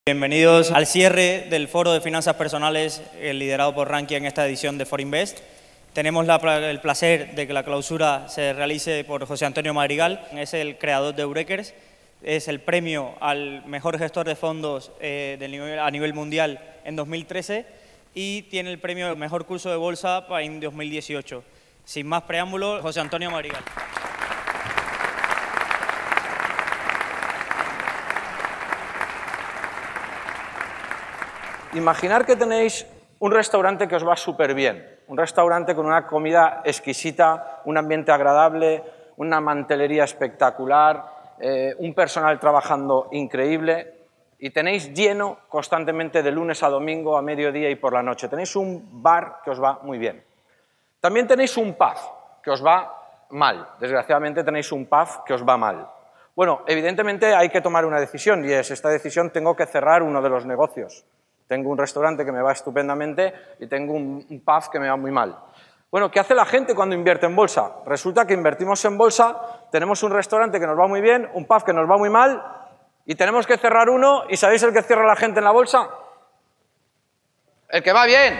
Bienvenidos al cierre del Foro de Finanzas Personales liderado por Rankia en esta edición de Forinvest. Tenemos el placer de que la clausura se realice por José Antonio Madrigal. Es el creador de Eurekers, es el premio al mejor gestor de fondos a nivel mundial en 2013 y tiene el premio al mejor curso de bolsa en 2018. Sin más preámbulo, José Antonio Madrigal. Imaginar que tenéis un restaurante que os va súper bien, un restaurante con una comida exquisita, un ambiente agradable, una mantelería espectacular, un personal trabajando increíble y tenéis lleno constantemente de lunes a domingo, a mediodía y por la noche. Tenéis un bar que os va muy bien. También tenéis un pub que os va mal. Desgraciadamente tenéis un pub que os va mal. Bueno, evidentemente hay que tomar una decisión y es esta decisión: tengo que cerrar uno de los negocios. Tengo un restaurante que me va estupendamente y tengo un pub que me va muy mal. Bueno, ¿qué hace la gente cuando invierte en bolsa? Resulta que invertimos en bolsa, tenemos un restaurante que nos va muy bien, un pub que nos va muy mal y tenemos que cerrar uno. ¿Y sabéis el que cierra la gente en la bolsa? El que va bien.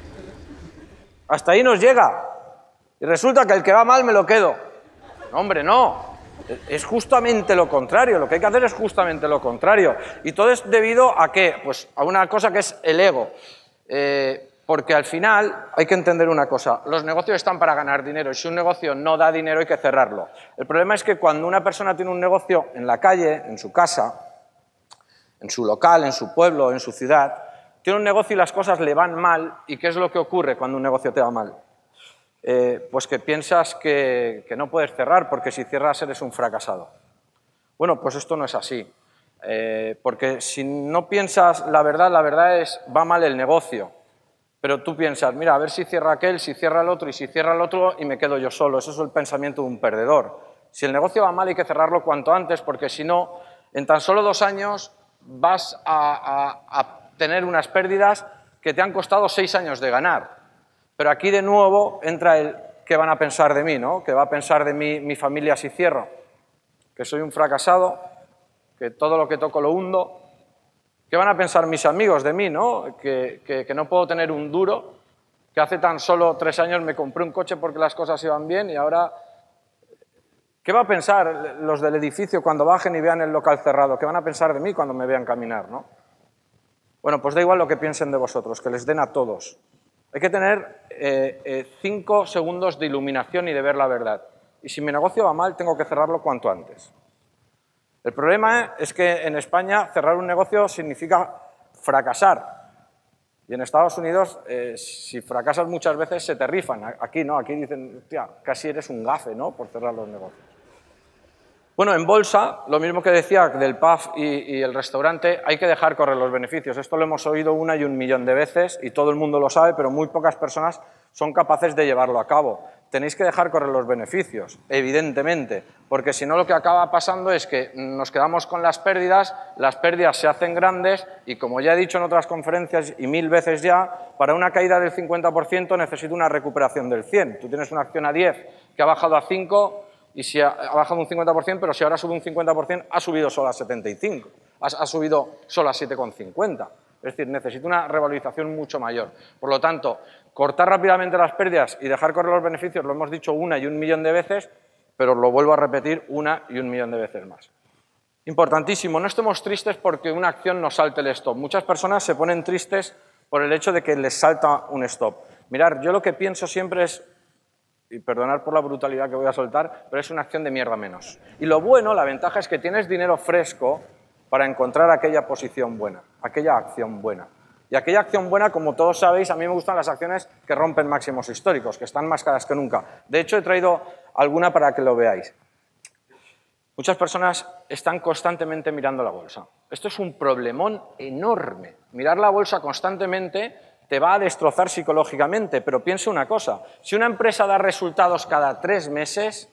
Hasta ahí nos llega. Y resulta que el que va mal me lo quedo. No, hombre, no. Es justamente lo contrario, lo que hay que hacer es justamente lo contrario. Y todo es debido a ¿qué? Pues a una cosa que es el ego. Porque al final hay que entender una cosa: los negocios están para ganar dinero y si un negocio no da dinero hay que cerrarlo. El problema es que cuando una persona tiene un negocio en la calle, en su casa, en su local, en su pueblo, en su ciudad, tiene un negocio y las cosas le van mal. ¿Y qué es lo que ocurre cuando un negocio te va mal? Pues que piensas que no puedes cerrar porque si cierras eres un fracasado. Bueno, pues esto no es así. Porque si no piensas la verdad es va mal el negocio. Pero tú piensas, mira, a ver si cierra aquel, si cierra el otro y si cierra el otro y me quedo yo solo. Eso es el pensamiento de un perdedor. Si el negocio va mal hay que cerrarlo cuanto antes porque si no, en tan solo 2 años vas a tener unas pérdidas que te han costado 6 años de ganar. Pero aquí de nuevo entra el ¿qué van a pensar de mí, no? ¿Qué va a pensar de mí mi familia si cierro? Que soy un fracasado, que todo lo que toco lo hundo. ¿Qué van a pensar mis amigos de mí, no? Que no puedo tener un duro, que hace tan solo 3 años me compré un coche porque las cosas iban bien y ahora... ¿Qué va a pensar los del edificio cuando bajen y vean el local cerrado? ¿Qué van a pensar de mí cuando me vean caminar, no? Bueno, pues da igual lo que piensen de vosotros, que les den a todos. Hay que tener 5 segundos de iluminación y de ver la verdad. Y si mi negocio va mal, tengo que cerrarlo cuanto antes. El problema es que en España cerrar un negocio significa fracasar. Y en Estados Unidos, si fracasas muchas veces, se te rifan. Aquí no, aquí dicen, hostia, casi eres un gafe, ¿no?, por cerrar los negocios. Bueno, en bolsa, lo mismo que decía del pub y el restaurante, hay que dejar correr los beneficios. Esto lo hemos oído 1 y 1 millón de veces y todo el mundo lo sabe, pero muy pocas personas son capaces de llevarlo a cabo. Tenéis que dejar correr los beneficios, evidentemente, porque si no lo que acaba pasando es que nos quedamos con las pérdidas se hacen grandes y, como ya he dicho en otras conferencias y 1000 veces ya, para una caída del 50% necesito una recuperación del 100%. Tú tienes una acción a 10 que ha bajado a 5 y si ha bajado un 50%, pero si ahora sube un 50%, ha subido solo a 75, ha subido solo a 7,50. Es decir, necesito una revalorización mucho mayor. Por lo tanto, cortar rápidamente las pérdidas y dejar correr los beneficios, lo hemos dicho 1 y 1 millón de veces, pero lo vuelvo a repetir 1 y 1 millón de veces más. Importantísimo, no estemos tristes porque una acción nos salte el stop. Muchas personas se ponen tristes por el hecho de que les salta un stop. Mirad, yo lo que pienso siempre es, y perdonad por la brutalidad que voy a soltar, pero es una acción de mierda menos. Y lo bueno, la ventaja es que tienes dinero fresco para encontrar aquella posición buena, aquella acción buena. Y aquella acción buena, como todos sabéis, a mí me gustan las acciones que rompen máximos históricos, que están más caras que nunca. De hecho, he traído alguna para que lo veáis. Muchas personas están constantemente mirando la bolsa. Esto es un problemón enorme. Mirar la bolsa constantemente te va a destrozar psicológicamente, pero piensa una cosa: si una empresa da resultados cada 3 meses,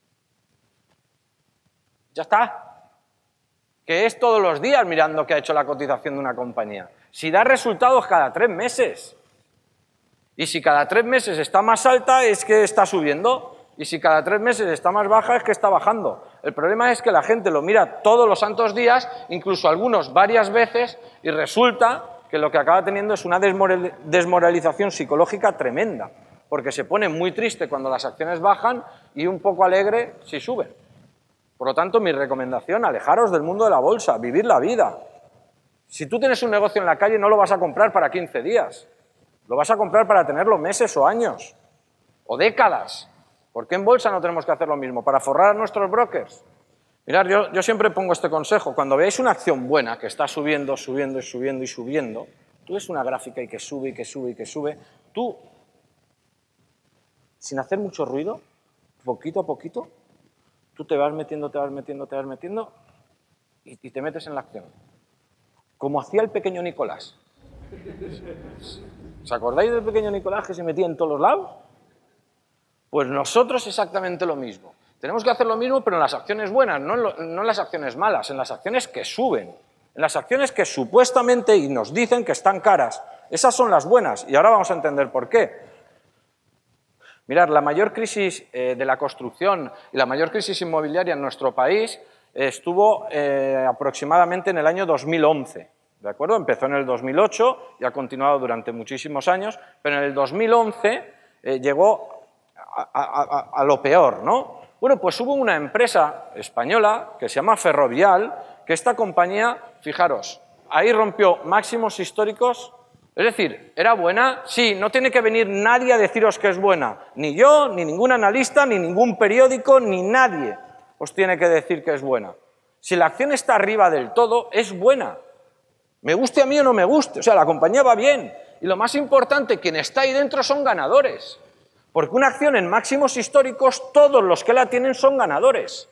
ya está. Que es todos los días mirando qué ha hecho la cotización de una compañía. Si da resultados cada 3 meses, y si cada 3 meses está más alta, es que está subiendo, y si cada 3 meses está más baja, es que está bajando. El problema es que la gente lo mira todos los santos días, incluso algunos varias veces, y resulta que lo que acaba teniendo es una desmoralización psicológica tremenda, porque se pone muy triste cuando las acciones bajan y un poco alegre si suben. Por lo tanto, mi recomendación, alejaros del mundo de la bolsa, vivir la vida. Si tú tienes un negocio en la calle, no lo vas a comprar para 15 días, lo vas a comprar para tenerlo meses o años, o décadas. ¿Por qué en bolsa no tenemos que hacer lo mismo? ¿Para forrar a nuestros brokers? Mirad, yo siempre pongo este consejo. Cuando veáis una acción buena que está subiendo, subiendo y subiendo y subiendo, tú ves una gráfica y que sube y que sube y que sube, tú, sin hacer mucho ruido, poquito a poquito, tú te vas metiendo y te metes en la acción. Como hacía el pequeño Nicolás. ¿Os acordáis del pequeño Nicolás que se metía en todos los lados? Pues nosotros exactamente lo mismo. Tenemos que hacer lo mismo, pero en las acciones buenas, no en las acciones malas, en las acciones que suben, en las acciones que supuestamente y nos dicen que están caras. Esas son las buenas, y ahora vamos a entender por qué. Mirad, la mayor crisis de la construcción y la mayor crisis inmobiliaria en nuestro país estuvo aproximadamente en el año 2011. ¿De acuerdo? Empezó en el 2008 y ha continuado durante muchísimos años, pero en el 2011 llegó a lo peor, ¿no? Bueno, pues hubo una empresa española que se llama Ferrovial, que esta compañía, fijaros, ahí rompió máximos históricos, es decir, ¿era buena? Sí, no tiene que venir nadie a deciros que es buena, ni yo, ni ningún analista, ni ningún periódico, ni nadie os tiene que decir que es buena. Si la acción está arriba del todo, es buena. Me guste a mí o no me guste, o sea, la compañía va bien. Y lo más importante, quien está ahí dentro son ganadores. Porque una acción en máximos históricos, todos los que la tienen son ganadores.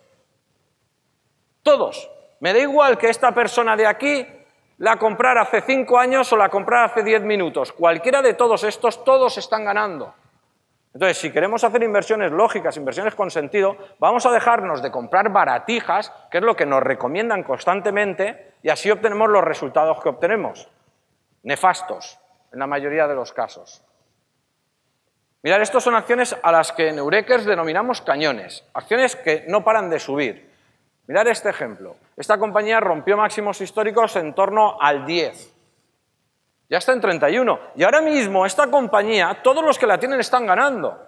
Todos. Me da igual que esta persona de aquí la comprara hace 5 años o la comprara hace 10 minutos. Cualquiera de todos estos, todos están ganando. Entonces, si queremos hacer inversiones lógicas, inversiones con sentido, vamos a dejarnos de comprar baratijas, que es lo que nos recomiendan constantemente, y así obtenemos los resultados que obtenemos. Nefastos, en la mayoría de los casos. Mirad, estas son acciones a las que en Eurekers denominamos cañones, acciones que no paran de subir. Mirad este ejemplo. Esta compañía rompió máximos históricos en torno al 10. Ya está en 31. Y ahora mismo esta compañía, todos los que la tienen están ganando.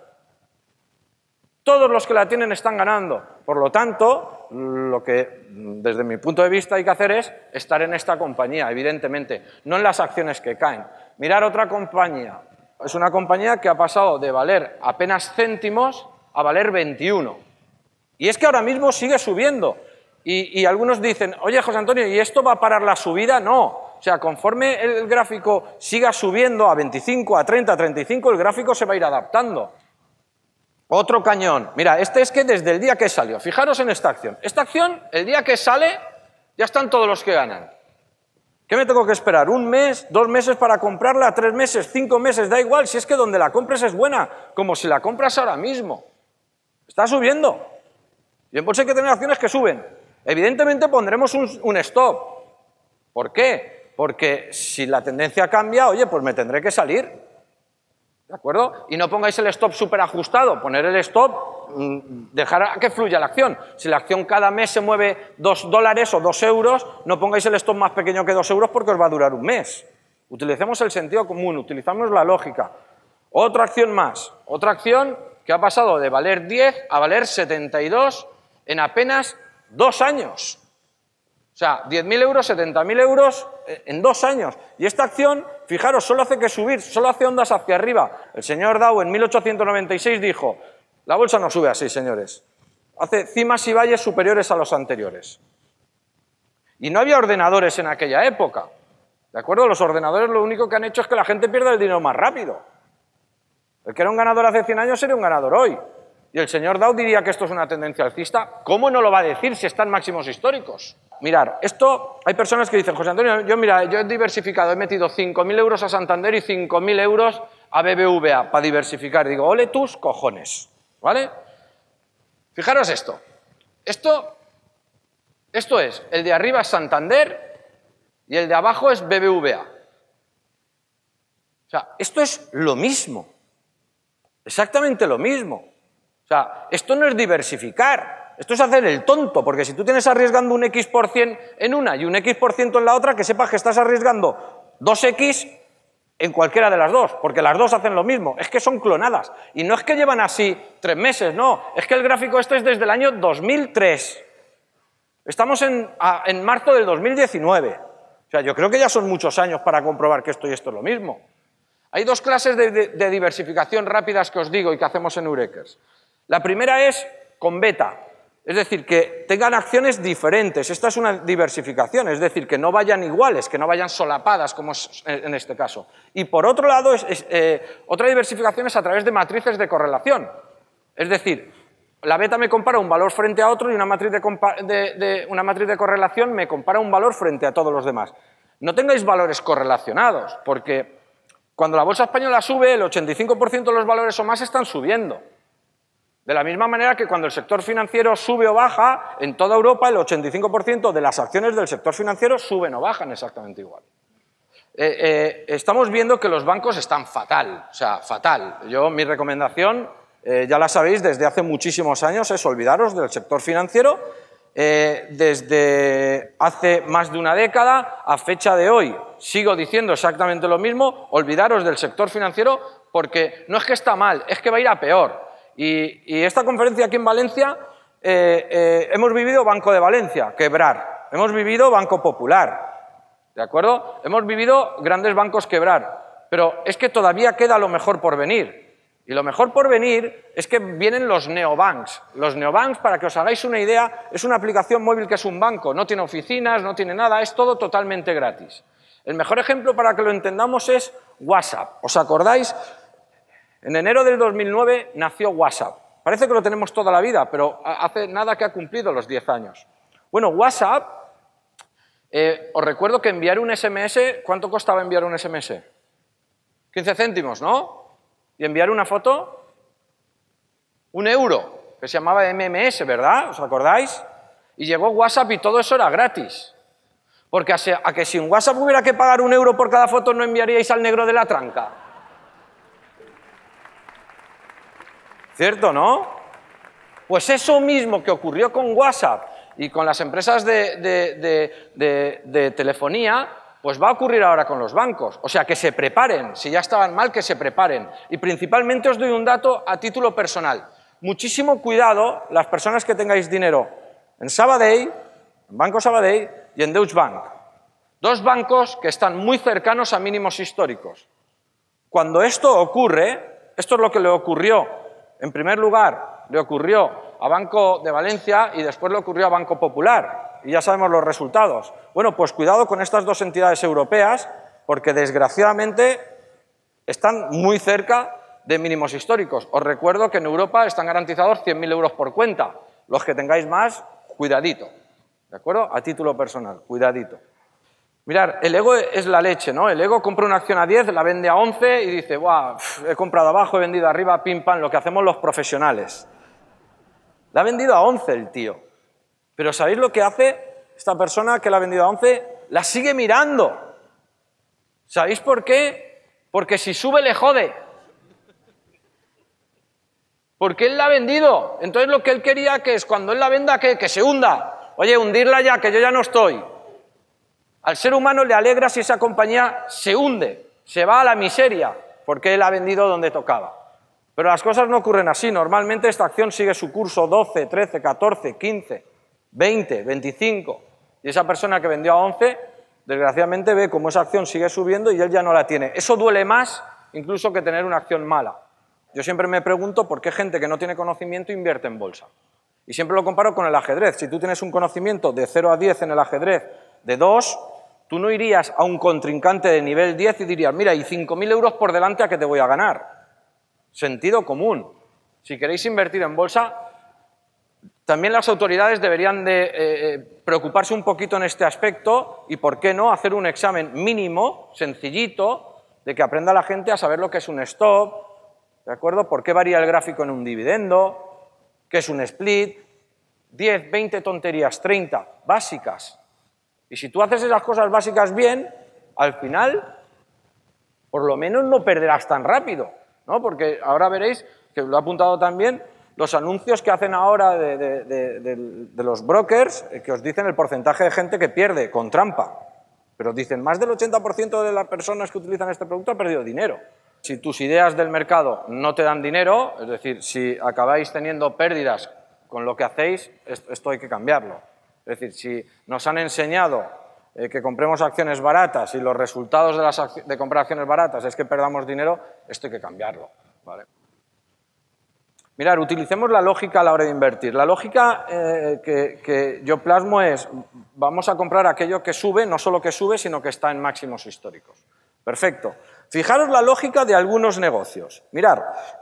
Todos los que la tienen están ganando. Por lo tanto, lo que desde mi punto de vista hay que hacer es estar en esta compañía, evidentemente, no en las acciones que caen. Mirad otra compañía. Es una compañía que ha pasado de valer apenas céntimos a valer 21. Y es que ahora mismo sigue subiendo. Y algunos dicen, oye, José Antonio, ¿y esto va a parar la subida? No. O sea, conforme el gráfico siga subiendo a 25, a 30, a 35, el gráfico se va a ir adaptando. Otro cañón. Mira, este es que desde el día que salió, fijaros en esta acción. Esta acción, el día que sale, ya están todos los que ganan. ¿Qué me tengo que esperar? ¿1 mes, 2 meses para comprarla? ¿3 meses, 5 meses? Da igual, si es que donde la compres es buena, como si la compras ahora mismo. Está subiendo. Y en bolsa hay que tener acciones que suben. Evidentemente pondremos un stop. ¿Por qué? Porque si la tendencia cambia, oye, pues me tendré que salir. ¿De acuerdo? Y no pongáis el stop súper ajustado. Poner el stop, dejar a que fluya la acción. Si la acción cada mes se mueve $2 o 2 euros, no pongáis el stop más pequeño que 2 euros porque os va a durar 1 mes. Utilicemos el sentido común, utilizamos la lógica. Otra acción más. Otra acción que ha pasado de valer 10 a valer 72 en apenas 2 años. O sea, 10.000 euros, 70.000 euros en 2 años. Y esta acción, fijaros, solo hace que subir, solo hace ondas hacia arriba. El señor Dow en 1896 dijo, la bolsa no sube así, señores. Hace cimas y valles superiores a los anteriores. Y no había ordenadores en aquella época. ¿De acuerdo? Los ordenadores lo único que han hecho es que la gente pierda el dinero más rápido. El que era un ganador hace 100 años sería un ganador hoy. Y el señor Dow diría que esto es una tendencia alcista. ¿Cómo no lo va a decir si están máximos históricos? Mirar, esto, hay personas que dicen, José Antonio, yo he diversificado, he metido 5.000 euros a Santander y 5.000 euros a BBVA para diversificar. Digo, ole tus cojones, ¿vale? Fijaros esto. Esto es, el de arriba es Santander y el de abajo es BBVA. O sea, esto es lo mismo. Exactamente lo mismo. O sea, esto no es diversificar, Esto es hacer el tonto, porque si tú tienes arriesgando un X% en una y un X% en la otra, que sepas que estás arriesgando 2X en cualquiera de las dos, porque las dos hacen lo mismo, es que son clonadas. Y no es que llevan así 3 meses, no, es que el gráfico este es desde el año 2003. Estamos en marzo del 2019. O sea, yo creo que ya son muchos años para comprobar que esto y esto es lo mismo. Hay 2 clases de diversificación rápidas que os digo y que hacemos en Eurekers. La primera es con beta, es decir, que tengan acciones diferentes. Esta es una diversificación, es decir, que no vayan iguales, que no vayan solapadas, como es en este caso. Y por otro lado, otra diversificación es a través de matrices de correlación. Es decir, la beta me compara un valor frente a otro y una matriz de correlación me compara un valor frente a todos los demás. No tengáis valores correlacionados, porque cuando la bolsa española sube, el 85% de los valores o más están subiendo. De la misma manera que cuando el sector financiero sube o baja, en toda Europa el 85% de las acciones del sector financiero suben o bajan exactamente igual. Estamos viendo que los bancos están fatal, o sea, fatal. Mi recomendación, ya la sabéis, desde hace muchísimos años, es olvidaros del sector financiero. Desde hace más de una década, a fecha de hoy, sigo diciendo exactamente lo mismo, olvidaros del sector financiero porque no es que está mal, es que va a ir a peor. Y esta conferencia aquí en Valencia, hemos vivido Banco de Valencia, quebrar, hemos vivido Banco Popular, ¿de acuerdo? Hemos vivido grandes bancos quebrar, pero es que todavía queda lo mejor por venir. Y lo mejor por venir es que vienen los neobanks. Los neobanks, para que os hagáis una idea, es una aplicación móvil que es un banco, no tiene oficinas, no tiene nada, es todo totalmente gratis. El mejor ejemplo para que lo entendamos es WhatsApp. ¿Os acordáis? En enero del 2009 nació WhatsApp. Parece que lo tenemos toda la vida, pero hace nada que ha cumplido los 10 años. Bueno, WhatsApp, os recuerdo que enviar un SMS, ¿cuánto costaba enviar un SMS? 15 céntimos, ¿no? ¿Y enviar una foto? 1 euro, que se llamaba MMS, ¿verdad? ¿Os acordáis? Y llegó WhatsApp y todo eso era gratis. Porque a que sin WhatsApp hubiera que pagar 1 euro por cada foto, ¿no enviaríais al negro de la tranca? ¿Cierto, no? Pues eso mismo que ocurrió con WhatsApp y con las empresas de telefonía, pues va a ocurrir ahora con los bancos. O sea, que se preparen. Si ya estaban mal, que se preparen. Y principalmente os doy un dato a título personal. Muchísimo cuidado las personas que tengáis dinero en Sabadell, en Banco Sabadell y en Deutsche Bank. 2 bancos que están muy cercanos a mínimos históricos. Cuando esto ocurre, esto es lo que le ocurrió, en primer lugar, le ocurrió a Banco de Valencia y después le ocurrió a Banco Popular. Y ya sabemos los resultados. Bueno, pues cuidado con estas 2 entidades europeas, porque desgraciadamente están muy cerca de mínimos históricos. Os recuerdo que en Europa están garantizados 100.000 euros por cuenta. Los que tengáis más, cuidadito. ¿De acuerdo? A título personal, cuidadito. Mirad, el ego es la leche, ¿no? El ego compra una acción a 10, la vende a 11 y dice, ¡buah! He comprado abajo, he vendido arriba, pim, pam, lo que hacemos los profesionales. La ha vendido a 11 el tío. Pero ¿sabéis lo que hace esta persona que la ha vendido a 11? La sigue mirando. ¿Sabéis por qué? Porque si sube le jode. Porque él la ha vendido. Entonces lo que él quería que es cuando él la venda, que se hunda. Oye, hundirla ya, que yo ya no estoy. Al ser humano le alegra si esa compañía se hunde, se va a la miseria, porque él ha vendido donde tocaba. Pero las cosas no ocurren así. Normalmente esta acción sigue su curso 12, 13, 14, 15, 20, 25. Y esa persona que vendió a 11, desgraciadamente ve cómo esa acción sigue subiendo y él ya no la tiene. Eso duele más incluso que tener una acción mala. Yo siempre me pregunto por qué gente que no tiene conocimiento invierte en bolsa. Y siempre lo comparo con el ajedrez. Si tú tienes un conocimiento de 0 a 10 en el ajedrez de 2, tú no irías a un contrincante de nivel 10 y dirías, mira, y 5.000 euros por delante a que te voy a ganar. Sentido común. Si queréis invertir en bolsa, también las autoridades deberían de preocuparse un poquito en este aspecto y, ¿por qué no?, hacer un examen mínimo, sencillito, de que aprenda la gente a saber lo que es un stop, ¿de acuerdo? ¿Por qué varía el gráfico en un dividendo? ¿Qué es un split? 10, 20 tonterías, 30, básicas. Y si tú haces esas cosas básicas bien, al final, por lo menos no perderás tan rápido, ¿no? Porque ahora veréis, que lo he apuntado también, los anuncios que hacen ahora de los brokers, que os dicen el porcentaje de gente que pierde con trampa. Pero dicen, más del 80% de las personas que utilizan este producto ha perdido dinero. Si tus ideas del mercado no te dan dinero, es decir, si acabáis teniendo pérdidas con lo que hacéis, esto hay que cambiarlo. Es decir, si nos han enseñado que compremos acciones baratas y los resultados de comprar acciones baratas es que perdamos dinero, esto hay que cambiarlo, ¿vale? Mirad, utilicemos la lógica a la hora de invertir. La lógica que yo plasmo es, vamos a comprar aquello que sube, no solo que sube, sino que está en máximos históricos. Perfecto. Fijaros la lógica de algunos negocios. Mirad,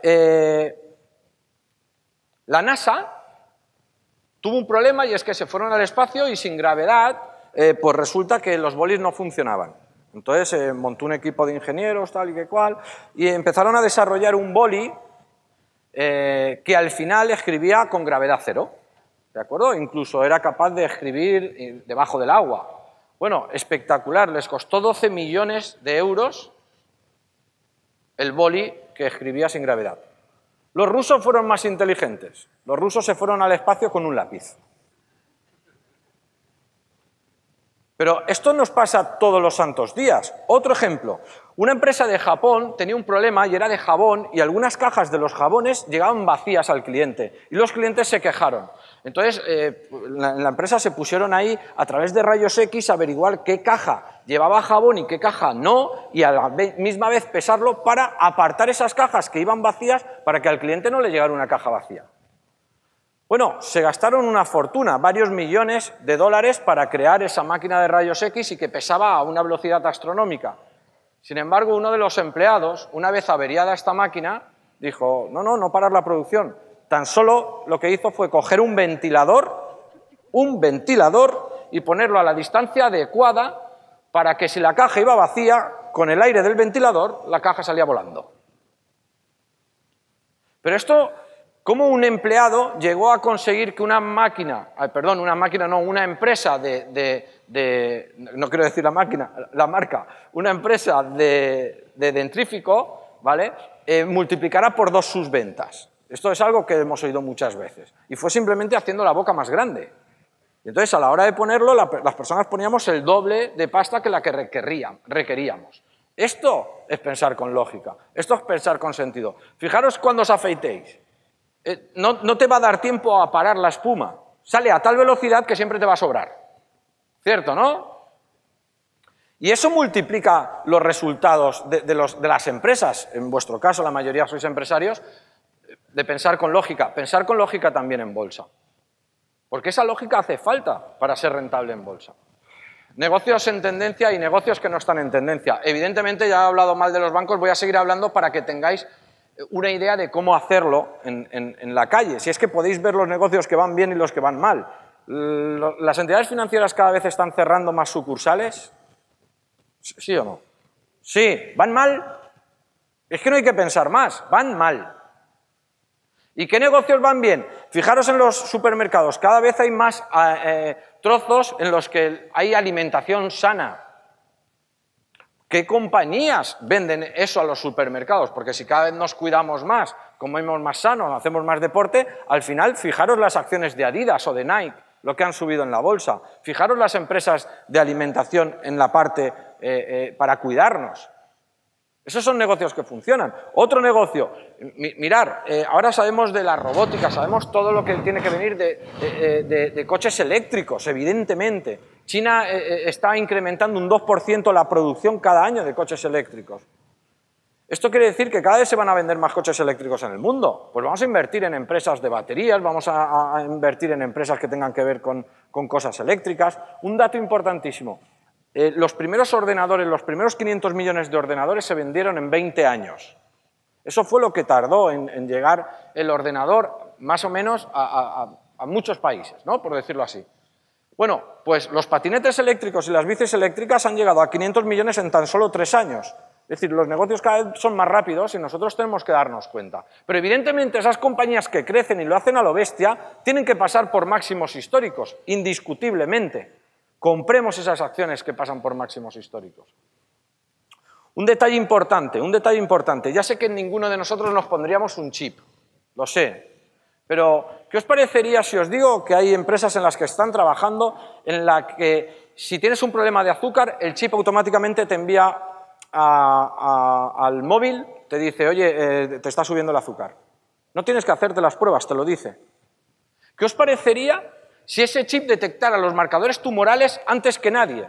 la NASA tuvo un problema y es que se fueron al espacio y sin gravedad, pues resulta que los bolis no funcionaban. Entonces montó un equipo de ingenieros, tal y que cual, y empezaron a desarrollar un boli que al final escribía con gravedad cero, ¿de acuerdo? Incluso era capaz de escribir debajo del agua. Bueno, espectacular, les costó 12 millones de euros el boli que escribía sin gravedad. Los rusos fueron más inteligentes. Los rusos se fueron al espacio con un lápiz. Pero esto nos pasa todos los santos días. Otro ejemplo, una empresa de Japón tenía un problema y era de jabón y algunas cajas de los jabones llegaban vacías al cliente y los clientes se quejaron. Entonces, en la empresa se pusieron ahí a través de rayos X a averiguar qué caja llevaba jabón y qué caja no y a la misma vez pesarlo para apartar esas cajas que iban vacías para que al cliente no le llegara una caja vacía. Bueno, se gastaron una fortuna, varios millones de dólares para crear esa máquina de rayos X y que pesaba a una velocidad astronómica. Sin embargo, uno de los empleados, una vez averiada esta máquina, dijo, no parar la producción. Tan solo lo que hizo fue coger un ventilador y ponerlo a la distancia adecuada para que si la caja iba vacía, con el aire del ventilador, la caja salía volando. Pero esto, ¿cómo un empleado llegó a conseguir que una empresa no quiero decir la marca, una empresa de dentrífico, ¿vale? Multiplicara por 2 sus ventas? Esto es algo que hemos oído muchas veces. Y fue simplemente haciendo la boca más grande. Y entonces, a la hora de ponerlo, las personas poníamos el doble de pasta que la que requeríamos. Esto es pensar con lógica. Esto es pensar con sentido. Fijaros cuando os afeitéis. No te va a dar tiempo a parar la espuma. Sale a tal velocidad que siempre te va a sobrar. ¿Cierto, no? Y eso multiplica los resultados de las empresas. En vuestro caso, la mayoría sois empresarios, de pensar con lógica. Pensar con lógica también en bolsa. Porque esa lógica hace falta para ser rentable en bolsa. Negocios en tendencia y negocios que no están en tendencia. Evidentemente, ya he hablado mal de los bancos, voy a seguir hablando para que tengáis una idea de cómo hacerlo en la calle. Si es que podéis ver los negocios que van bien y los que van mal. ¿Las entidades financieras cada vez están cerrando más sucursales? ¿Sí o no? Sí. ¿Van mal? Es que no hay que pensar más. Van mal. ¿Y qué negocios van bien? Fijaros en los supermercados. Cada vez hay más trozos en los que hay alimentación sana. ¿Qué compañías venden eso a los supermercados? Porque si cada vez nos cuidamos más, comemos más sano, hacemos más deporte, al final, fijaros las acciones de Adidas o de Nike, lo que han subido en la bolsa. Fijaros las empresas de alimentación en la parte para cuidarnos. Esos son negocios que funcionan. Otro negocio, mirar, ahora sabemos de la robótica, sabemos todo lo que tiene que venir de coches eléctricos, evidentemente. China está incrementando un 2% la producción cada año de coches eléctricos. Esto quiere decir que cada vez se van a vender más coches eléctricos en el mundo. Pues vamos a invertir en empresas de baterías, vamos a invertir en empresas que tengan que ver con cosas eléctricas. Un dato importantísimo. Los primeros ordenadores, los primeros 500 millones de ordenadores se vendieron en 20 años. Eso fue lo que tardó en llegar el ordenador más o menos a muchos países, ¿no? Por decirlo así. Bueno, pues los patinetes eléctricos y las bicis eléctricas han llegado a 500 millones en tan solo 3 años. Es decir, los negocios cada vez son más rápidos y nosotros tenemos que darnos cuenta. Pero evidentemente esas compañías que crecen y lo hacen a lo bestia tienen que pasar por máximos históricos, indiscutiblemente. Compremos esas acciones que pasan por máximos históricos. Un detalle importante. Ya sé que ninguno de nosotros nos pondríamos un chip, lo sé. Pero, ¿qué os parecería si os digo que hay empresas en las que están trabajando en la que si tienes un problema de azúcar, el chip automáticamente te envía al móvil, te dice, oye, te está subiendo el azúcar. No tienes que hacerte las pruebas, te lo dice. ¿Qué os parecería si ese chip detectara los marcadores tumorales antes que nadie?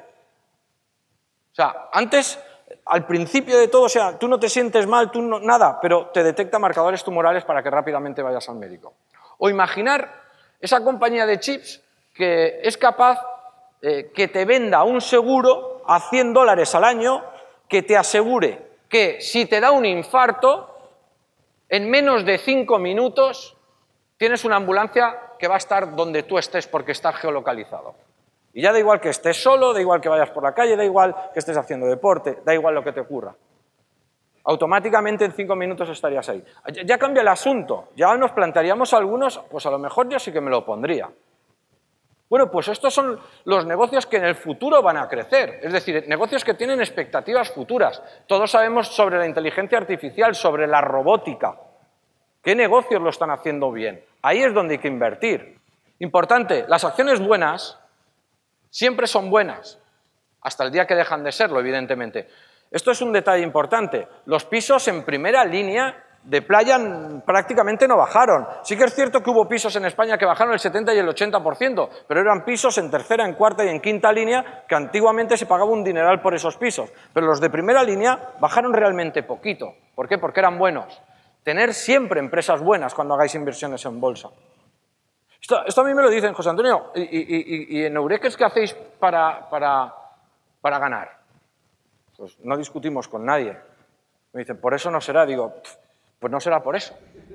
O sea, antes, al principio de todo, o sea, tú no te sientes mal, tú no, nada, pero te detecta marcadores tumorales para que rápidamente vayas al médico. O imaginar esa compañía de chips que es capaz que te venda un seguro a $100 al año que te asegure que si te da un infarto, en menos de 5 minutos tienes una ambulancia que va a estar donde tú estés porque está geolocalizado. Y ya da igual que estés solo, da igual que vayas por la calle, da igual que estés haciendo deporte, da igual lo que te ocurra. Automáticamente en 5 minutos estarías ahí. Ya cambia el asunto, ya nos plantearíamos algunos, pues a lo mejor yo sí que me lo pondría. Bueno, pues estos son los negocios que en el futuro van a crecer, es decir, negocios que tienen expectativas futuras. Todos sabemos sobre la inteligencia artificial, sobre la robótica. ¿Qué negocios lo están haciendo bien? Ahí es donde hay que invertir. Importante, las acciones buenas siempre son buenas, hasta el día que dejan de serlo, evidentemente. Esto es un detalle importante. Los pisos en primera línea de playa prácticamente no bajaron. Sí que es cierto que hubo pisos en España que bajaron el 70 y el 80%, pero eran pisos en tercera, en cuarta y en quinta línea que antiguamente se pagaba un dineral por esos pisos. Pero los de primera línea bajaron realmente poquito. ¿Por qué? Porque eran buenos. Tener siempre empresas buenas cuando hagáis inversiones en bolsa. Esto a mí me lo dicen, José Antonio, y en Eureques, ¿qué hacéis para ganar? Pues no discutimos con nadie. Me dicen, por eso no será. Digo, pues no será por eso.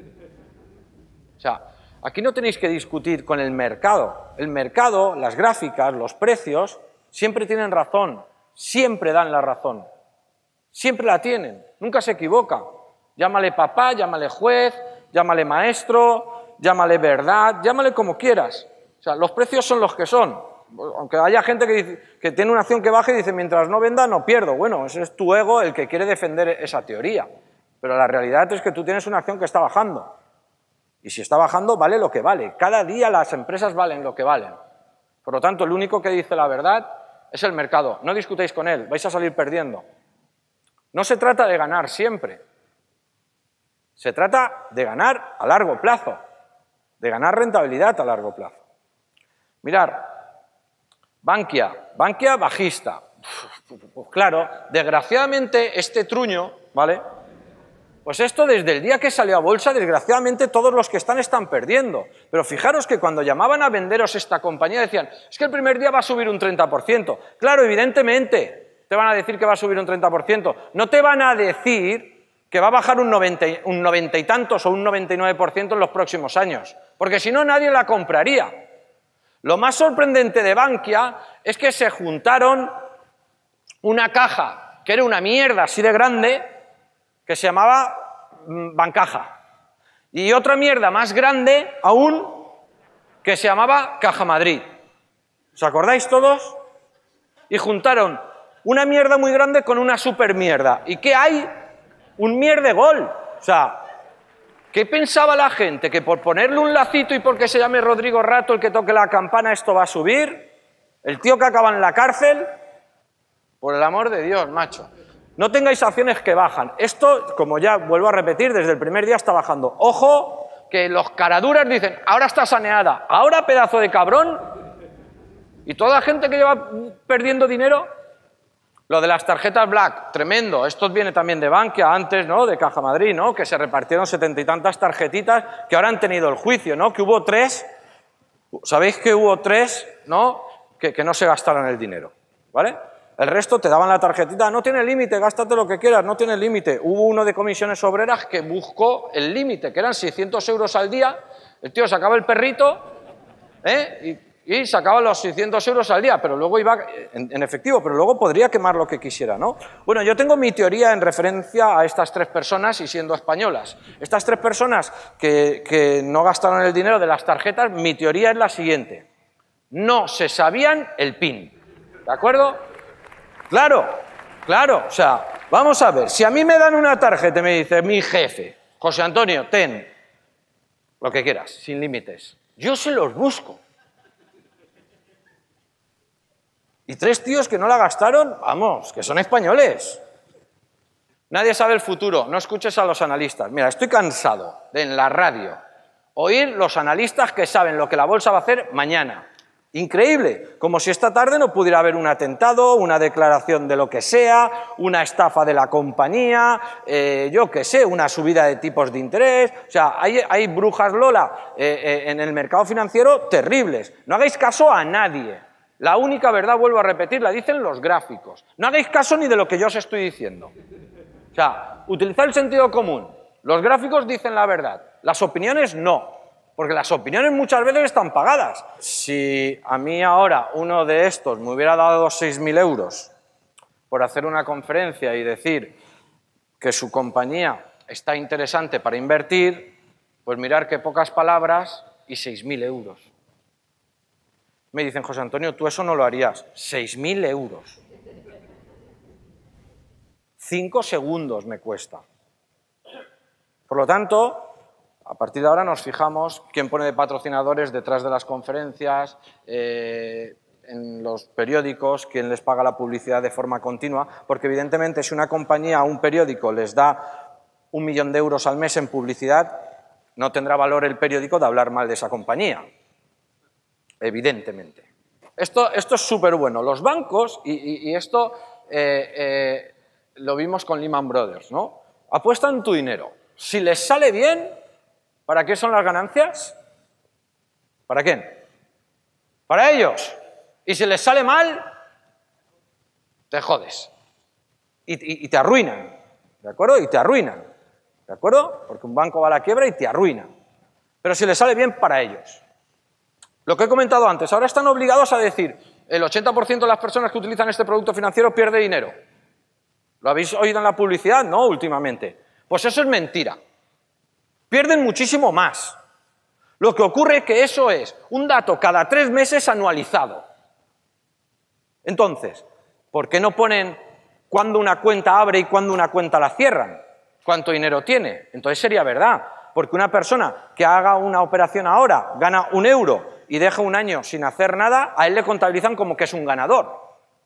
O sea, aquí no tenéis que discutir con el mercado. El mercado, las gráficas, los precios, siempre tienen razón, siempre dan la razón. Siempre la tienen, nunca se equivoca. Llámale papá, llámale juez, llámale maestro, llámale verdad, llámale como quieras. O sea, los precios son los que son. Aunque haya gente que, dice, que tiene una acción que baja y dice, mientras no venda, no pierdo. Bueno, ese es tu ego el que quiere defender esa teoría. Pero la realidad es que tú tienes una acción que está bajando. Y si está bajando, vale lo que vale. Cada día las empresas valen lo que valen. Por lo tanto, el único que dice la verdad es el mercado. No discutéis con él, vais a salir perdiendo. No se trata de ganar siempre. Se trata de ganar a largo plazo. De ganar rentabilidad a largo plazo. Mirar, Bankia bajista. Pues claro, desgraciadamente este truño, ¿vale? Pues esto desde el día que salió a bolsa, desgraciadamente todos los que están perdiendo. Pero fijaros que cuando llamaban a venderos esta compañía decían, es que el primer día va a subir un 30%. Claro, evidentemente te van a decir que va a subir un 30%. No te van a decir que va a bajar un 90 y tantos o un 99% en los próximos años. Porque si no, nadie la compraría. Lo más sorprendente de Bankia es que se juntaron una caja, que era una mierda así de grande, que se llamaba Bancaja, y otra mierda más grande aún, que se llamaba Caja Madrid. ¿Os acordáis todos? Y juntaron una mierda muy grande con una super mierda. ¿Y qué hay? Un mierdegol. O sea, ¿qué pensaba la gente? ¿Que por ponerle un lacito y porque se llame Rodrigo Rato el que toque la campana esto va a subir? ¿El tío que acaba en la cárcel? Por el amor de Dios, macho. No tengáis acciones que bajan. Esto, como ya vuelvo a repetir, desde el primer día está bajando. Ojo, que los caraduras dicen, ahora está saneada, ahora pedazo de cabrón. Y toda la gente que lleva perdiendo dinero, lo de las tarjetas Black, tremendo. Esto viene también de Bankia, antes, ¿no? De Caja Madrid, ¿no? Que se repartieron 70 y tantas tarjetitas que ahora han tenido el juicio, ¿no? Que hubo 3, ¿sabéis que hubo 3, ¿no? Que no se gastaron el dinero, ¿vale? El resto te daban la tarjetita, no tiene límite, gástate lo que quieras, no tiene límite. Hubo uno de comisiones obreras que buscó el límite, que eran 600 euros al día. El tío sacaba el perrito y sacaba los 600 euros al día, pero luego iba en efectivo, pero luego podría quemar lo que quisiera, ¿no? Bueno, yo tengo mi teoría en referencia a estas 3 personas y siendo españolas. Estas 3 personas que no gastaron el dinero de las tarjetas, mi teoría es la siguiente. No se sabían el PIN, ¿de acuerdo? Claro, o sea, vamos a ver, si a mí me dan una tarjeta y me dice mi jefe, José Antonio, ten, lo que quieras, sin límites. Yo se los busco. Y 3 tíos que no la gastaron, vamos, que son españoles. Nadie sabe el futuro, no escuches a los analistas. Mira, estoy cansado de en la radio oír los analistas que saben lo que la bolsa va a hacer mañana. Increíble, como si esta tarde no pudiera haber un atentado, una declaración de lo que sea, una estafa de la compañía, yo qué sé, una subida de tipos de interés. O sea, hay brujas Lola en el mercado financiero terribles. No hagáis caso a nadie. La única verdad, vuelvo a repetir, la dicen los gráficos. No hagáis caso ni de lo que yo os estoy diciendo. O sea, utilizar el sentido común. Los gráficos dicen la verdad, las opiniones no. Porque las opiniones muchas veces están pagadas. Si a mí ahora uno de estos me hubiera dado 6.000 euros por hacer una conferencia y decir que su compañía está interesante para invertir, pues mirar qué pocas palabras y 6.000 euros. Me dicen, José Antonio, tú eso no lo harías. 6.000 euros. 5 segundos me cuesta. Por lo tanto, a partir de ahora nos fijamos quién pone de patrocinadores detrás de las conferencias, en los periódicos, quién les paga la publicidad de forma continua, porque evidentemente si una compañía a un periódico les da 1 millón de euros al mes en publicidad, no tendrá valor el periódico de hablar mal de esa compañía, evidentemente. Esto es súper bueno. Los bancos, y esto lo vimos con Lehman Brothers, ¿no? Apuestan tu dinero. Si les sale bien, ¿para qué son las ganancias? ¿Para quién? Para ellos. Y si les sale mal, te jodes. Y te arruinan, ¿de acuerdo? Y te arruinan, ¿de acuerdo? Porque un banco va a la quiebra y te arruina. Pero si les sale bien, para ellos. Lo que he comentado antes, ahora están obligados a decir, el 80% de las personas que utilizan este producto financiero pierde dinero. ¿Lo habéis oído en la publicidad? No, últimamente. Pues eso es mentira. Pierden muchísimo más. Lo que ocurre es que eso es un dato cada 3 meses anualizado. Entonces, ¿por qué no ponen cuándo una cuenta abre y cuándo una cuenta la cierran? ¿Cuánto dinero tiene? Entonces sería verdad. Porque una persona que haga una operación ahora, gana 1 euro y deja un año sin hacer nada, a él le contabilizan como que es un ganador.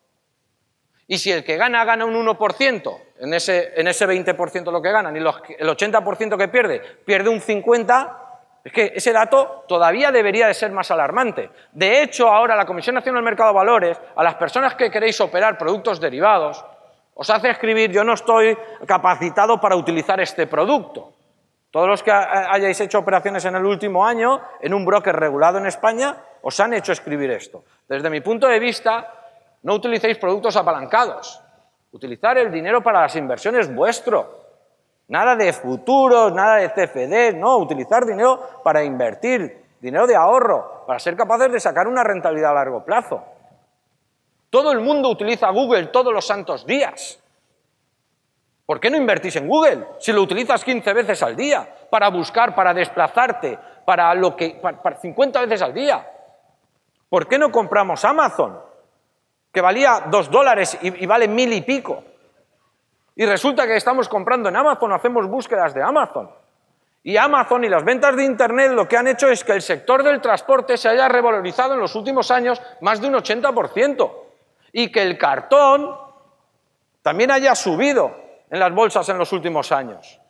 Y si el que gana un 1%, en ese 20% lo que ganan, y el 80% que pierde un 50%, es que ese dato todavía debería de ser más alarmante. De hecho, ahora la Comisión Nacional del Mercado de Valores, a las personas que queréis operar productos derivados, os hace escribir, yo no estoy capacitado para utilizar este producto. Todos los que hayáis hecho operaciones en el último año, en un broker regulado en España, os han hecho escribir esto. Desde mi punto de vista, no utilicéis productos apalancados. Utilizar el dinero para las inversiones vuestro. Nada de futuros, nada de CFDs, no. Utilizar dinero para invertir, dinero de ahorro, para ser capaces de sacar una rentabilidad a largo plazo. Todo el mundo utiliza Google todos los santos días. ¿Por qué no invertís en Google si lo utilizas 15 veces al día para buscar, para desplazarte, para 50 veces al día? ¿Por qué no compramos Amazon, que valía $2 y vale 1.000 y pico? Y resulta que estamos comprando en Amazon, hacemos búsquedas de Amazon. Y Amazon y las ventas de Internet lo que han hecho es que el sector del transporte se haya revalorizado en los últimos años más de un 80%. Y que el cartón también haya subido en las bolsas en los últimos años.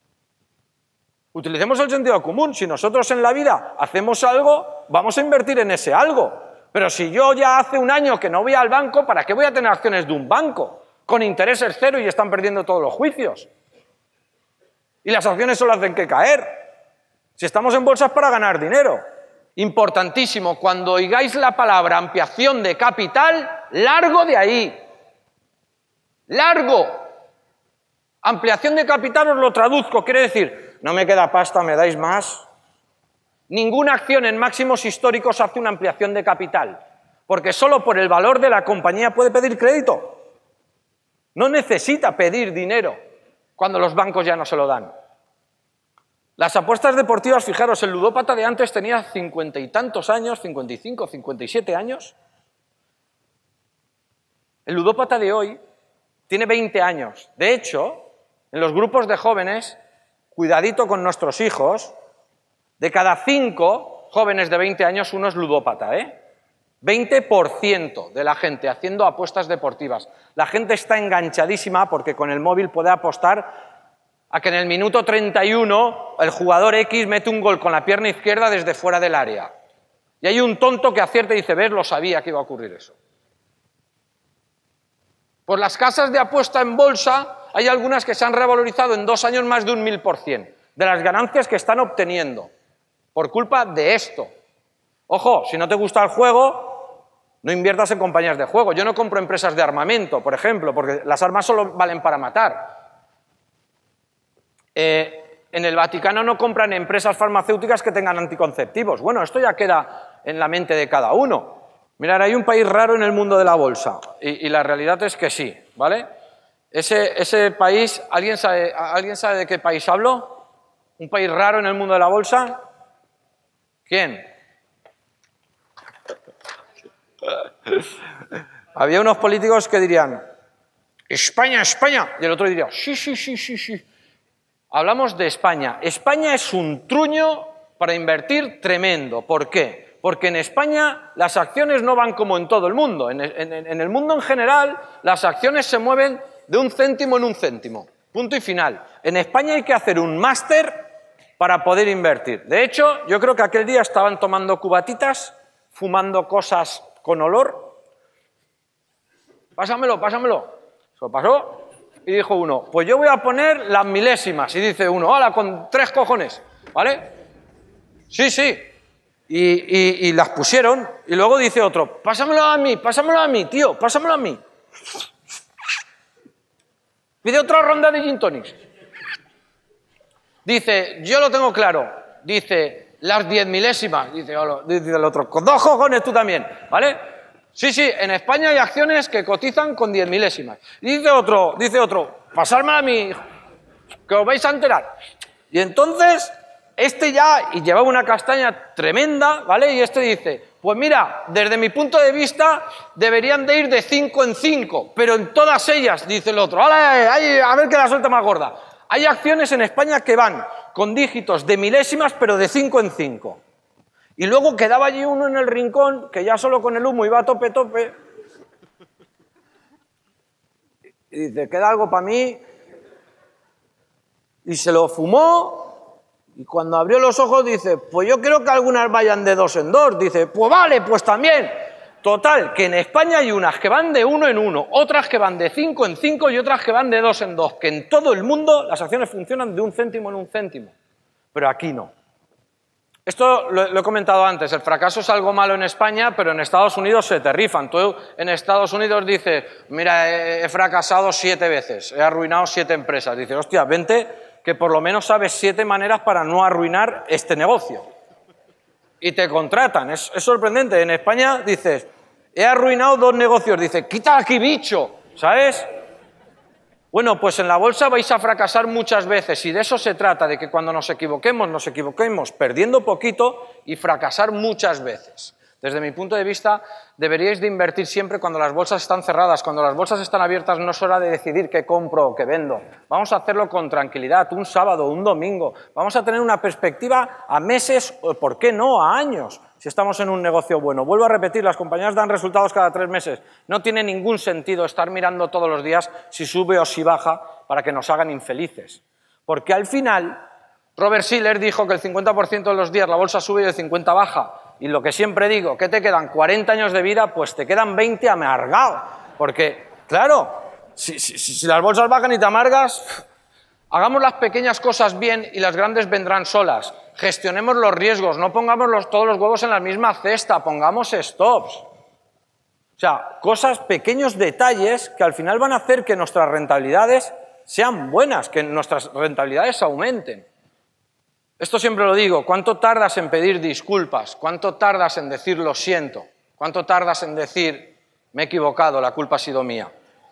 Utilicemos el sentido común. Si nosotros en la vida hacemos algo, vamos a invertir en ese algo. Pero si yo ya hace un año que no voy al banco, ¿para qué voy a tener acciones de un banco? Con intereses cero y están perdiendo todos los juicios. Y las acciones solo hacen que caer. Si estamos en bolsas para ganar dinero. Importantísimo, cuando oigáis la palabra ampliación de capital, largo de ahí. Largo. Ampliación de capital os lo traduzco, quiere decir, no me queda pasta, ¿me dais más? Ninguna acción en máximos históricos hace una ampliación de capital, porque solo por el valor de la compañía puede pedir crédito. No necesita pedir dinero cuando los bancos ya no se lo dan. Las apuestas deportivas, fijaros, el ludópata de antes tenía 50 y tantos años, 55, 57 años. El ludópata de hoy tiene 20 años. De hecho, en los grupos de jóvenes, cuidadito con nuestros hijos, De cada 5 jóvenes de 20 años, uno es ludópata, ¿eh? 20% de la gente haciendo apuestas deportivas. La gente está enganchadísima porque con el móvil puede apostar a que en el minuto 31 el jugador X mete un gol con la pierna izquierda desde fuera del área. Y hay un tonto que acierta y dice, ves, lo sabía que iba a ocurrir eso. Pues las casas de apuesta en bolsa, hay algunas que se han revalorizado en 2 años más de un 1000% de las ganancias que están obteniendo por culpa de esto. Ojo, si no te gusta el juego, no inviertas en compañías de juego. Yo no compro empresas de armamento, por ejemplo, porque las armas solo valen para matar. En el Vaticano no compran empresas farmacéuticas que tengan anticonceptivos. Bueno, esto ya queda en la mente de cada uno. Mirad, hay un país raro en el mundo de la bolsa, y la realidad es que sí, ¿vale? Ese país, ¿alguien sabe de qué país hablo? ¿Un país raro en el mundo de la bolsa? ¿Quién? Había unos políticos que dirían, España, España, y el otro diría, sí, sí, sí, sí, sí. Hablamos de España. España es un truño para invertir tremendo. ¿Por qué? Porque en España las acciones no van como en todo el mundo. En el mundo en general las acciones se mueven de 1 céntimo en 1 céntimo. Punto y final. En España hay que hacer un máster para poder invertir. De hecho, yo creo que aquel día estaban tomando cubatitas, fumando cosas con olor. Pásamelo, pásamelo. Se lo pasó y dijo uno, pues yo voy a poner las milésimas. Y dice uno, hola, con 3 cojones, ¿vale? Sí, sí. Y las pusieron. Y luego dice otro, pásamelo a mí, tío, pásamelo a mí. Pide otra ronda de gin tonics. Dice, yo lo tengo claro. Dice, las 10 milésimas. Dice el otro, con 2 cojones tú también, ¿vale? Sí, sí, en España hay acciones que cotizan con 10 milésimas. Y dice otro, pasármela a mí, que os vais a enterar. Y entonces, este ya, y llevaba una castaña tremenda, ¿vale? Y este dice, pues mira, desde mi punto de vista, deberían de ir de 5 en 5, pero en todas ellas, dice el otro, a ver qué la suelta más gorda. Hay acciones en España que van con dígitos de milésimas, pero de 5 en 5. Y luego quedaba allí uno en el rincón, que ya solo con el humo iba a tope, tope. Y dice, ¿queda algo para mí? Y se lo fumó, y cuando abrió los ojos dice, pues yo creo que algunas vayan de 2 en 2. Dice, pues vale, pues también. Total, que en España hay unas que van de 1 en 1, otras que van de 5 en 5 y otras que van de 2 en 2. Que en todo el mundo las acciones funcionan de 1 céntimo en 1 céntimo. Pero aquí no. Esto lo he comentado antes, el fracaso es algo malo en España, pero en Estados Unidos se te rifan. Tú en Estados Unidos dices, mira, he fracasado 7 veces, he arruinado 7 empresas. Dices, hostia, vente, que por lo menos sabes 7 maneras para no arruinar este negocio. Y te contratan, es sorprendente. En España dices, he arruinado 2 negocios. Dices, quita aquí, bicho, ¿sabes? Bueno, pues en la bolsa vais a fracasar muchas veces y de eso se trata, de que cuando nos equivoquemos perdiendo poquito y fracasar muchas veces. Desde mi punto de vista, deberíais de invertir siempre cuando las bolsas están cerradas, cuando las bolsas están abiertas no es hora de decidir qué compro o qué vendo. Vamos a hacerlo con tranquilidad, un sábado, un domingo. Vamos a tener una perspectiva a meses o, ¿por qué no?, a años, si estamos en un negocio bueno. Vuelvo a repetir, las compañías dan resultados cada 3 meses. No tiene ningún sentido estar mirando todos los días si sube o si baja para que nos hagan infelices. Porque al final, Robert Shiller dijo que el 50% de los días la bolsa sube y el 50% baja. Y lo que siempre digo, ¿qué te quedan? 40 años de vida, pues te quedan 20 amargado. Porque, claro, si las bolsas bajan y te amargas, hagamos las pequeñas cosas bien y las grandes vendrán solas. Gestionemos los riesgos, no pongamos todos los huevos en la misma cesta, pongamos stops. O sea, pequeños detalles que al final van a hacer que nuestras rentabilidades sean buenas, que nuestras rentabilidades aumenten. Esto siempre lo digo, ¿cuánto tardas en pedir disculpas? ¿Cuánto tardas en decir lo siento? ¿Cuánto tardas en decir me he equivocado, la culpa ha sido mía?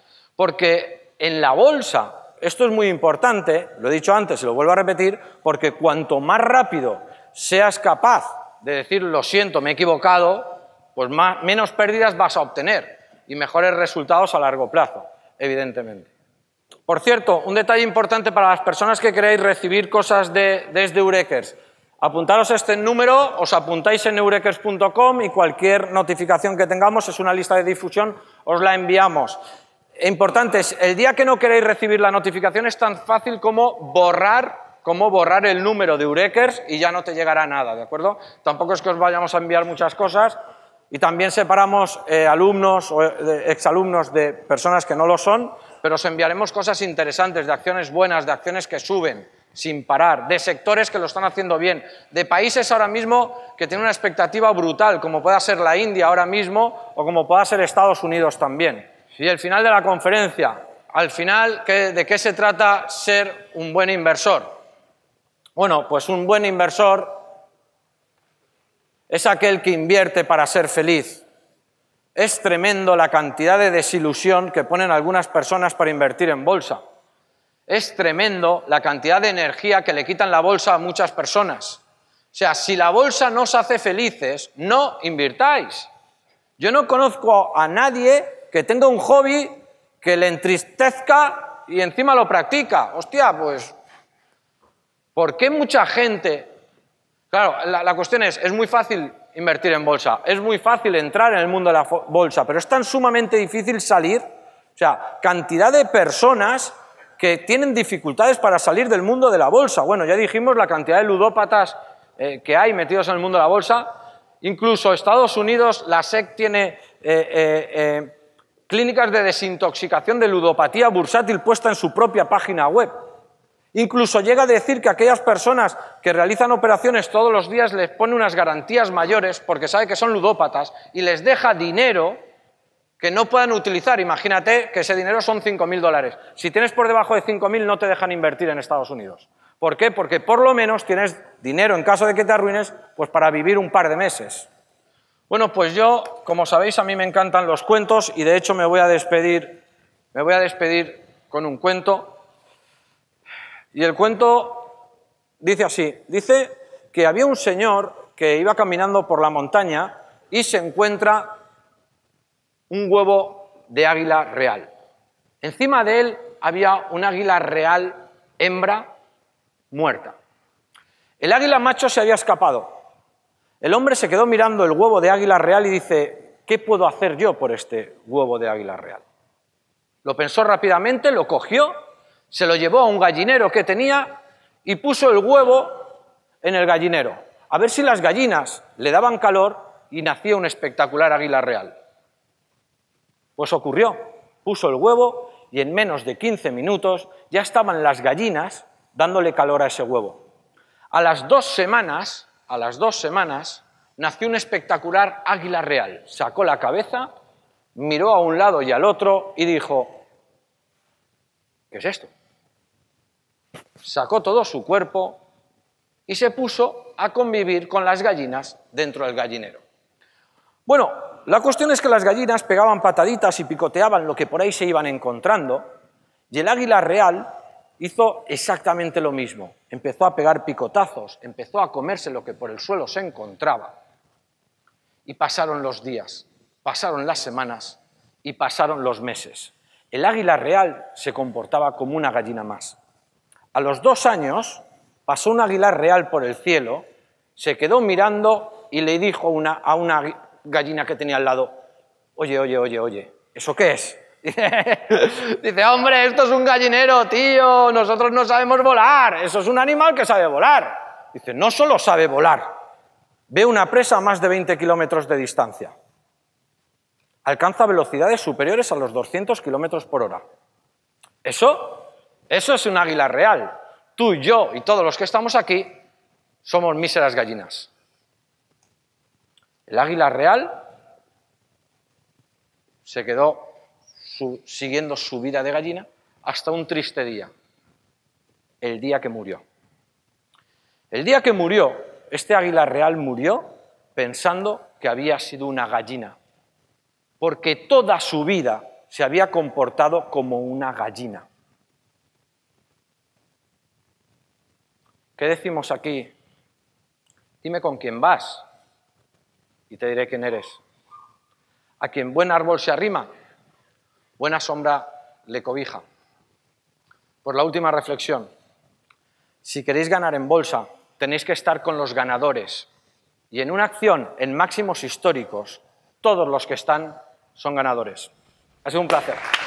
Porque en la bolsa, esto es muy importante, lo he dicho antes y lo vuelvo a repetir, porque cuanto más rápido seas capaz de decir lo siento, me he equivocado, pues menos pérdidas vas a obtener y mejores resultados a largo plazo, evidentemente. Por cierto, un detalle importante para las personas que queréis recibir cosas desde Eurekers. Apuntaros este número, os apuntáis en eurekers.com y cualquier notificación que tengamos, es una lista de difusión, os la enviamos. Importante, el día que no queréis recibir la notificación es tan fácil como borrar el número de Eurekers y ya no te llegará nada, ¿de acuerdo? Tampoco es que os vayamos a enviar muchas cosas y también separamos alumnos o exalumnos de personas que no lo son, pero os enviaremos cosas interesantes, de acciones buenas, de acciones que suben sin parar, de sectores que lo están haciendo bien, de países ahora mismo que tienen una expectativa brutal, como pueda ser la India ahora mismo o como pueda ser Estados Unidos también. Y el final de la conferencia, al final, ¿de qué se trata ser un buen inversor? Bueno, pues un buen inversor es aquel que invierte para ser feliz. Es tremendo la cantidad de desilusión que ponen algunas personas para invertir en bolsa. Es tremendo la cantidad de energía que le quitan la bolsa a muchas personas. O sea, si la bolsa no os hace felices, no invirtáis. Yo no conozco a nadie que tenga un hobby que le entristezca y encima lo practica. Hostia, pues, ¿por qué mucha gente? Claro, la cuestión es muy fácil invertir en bolsa, es muy fácil entrar en el mundo de la bolsa, pero es tan sumamente difícil salir. O sea, cantidad de personas que tienen dificultades para salir del mundo de la bolsa. Bueno, ya dijimos la cantidad de ludópatas que hay metidos en el mundo de la bolsa. Incluso Estados Unidos, la SEC tiene clínicas de desintoxicación de ludopatía bursátil puesta en su propia página web. Incluso llega a decir que aquellas personas que realizan operaciones todos los días les pone unas garantías mayores porque sabe que son ludópatas y les deja dinero que no puedan utilizar. Imagínate que ese dinero son 5.000 dólares. Si tienes por debajo de 5.000 no te dejan invertir en Estados Unidos. ¿Por qué? Porque por lo menos tienes dinero en caso de que te arruines, pues para vivir un par de meses. Bueno, pues yo, como sabéis, a mí me encantan los cuentos y de hecho me voy a despedir con un cuento. Y el cuento dice así, dice que había un señor que iba caminando por la montaña y se encuentra un huevo de águila real. Encima de él había un águila real hembra muerta. El águila macho se había escapado. El hombre se quedó mirando el huevo de águila real y dice, ¿qué puedo hacer yo por este huevo de águila real? Lo pensó rápidamente, lo cogió, se lo llevó a un gallinero que tenía y puso el huevo en el gallinero, a ver si las gallinas le daban calor y nacía un espectacular águila real. Pues ocurrió, puso el huevo y en menos de 15 minutos ya estaban las gallinas dándole calor a ese huevo. A las 2 semanas, nació un espectacular águila real. Sacó la cabeza, miró a un lado y al otro y dijo, ¿qué es esto? Sacó todo su cuerpo y se puso a convivir con las gallinas dentro del gallinero. Bueno, la cuestión es que las gallinas pegaban pataditas y picoteaban lo que por ahí se iban encontrando y el águila real hizo exactamente lo mismo. Empezó a pegar picotazos, empezó a comerse lo que por el suelo se encontraba. Y pasaron los días, pasaron las semanas y pasaron los meses. El águila real se comportaba como una gallina más. A los 2 años pasó un águila real por el cielo, se quedó mirando y le dijo a una gallina que tenía al lado, oye, ¿eso qué es? Dice, hombre, esto es un gallinero, tío, nosotros no sabemos volar, eso es un animal que sabe volar. Dice, no solo sabe volar, ve una presa a más de 20 kilómetros de distancia. Alcanza velocidades superiores a los 200 kilómetros por hora. Eso es un águila real. Tú, yo y todos los que estamos aquí somos míseras gallinas. El águila real se quedó siguiendo su vida de gallina hasta un triste día, el día que murió. El día que murió, este águila real murió pensando que había sido una gallina, porque toda su vida se había comportado como una gallina. ¿Qué decimos aquí? Dime con quién vas y te diré quién eres. A quien buen árbol se arrima, buena sombra le cobija. Por la última reflexión, si queréis ganar en bolsa, tenéis que estar con los ganadores. Y en una acción en máximos históricos, todos los que están son ganadores. Ha sido un placer.